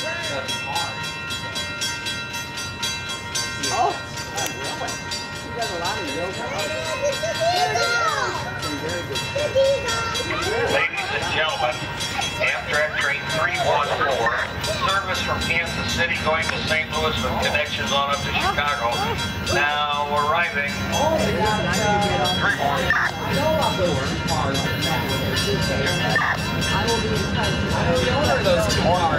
Oh, really? You got a lot of yoga. Ladies and gentlemen, Amtrak train 314, service from Kansas City going to St. Louis with connections on up to Chicago. Now arriving. 3 more. I will be in touch.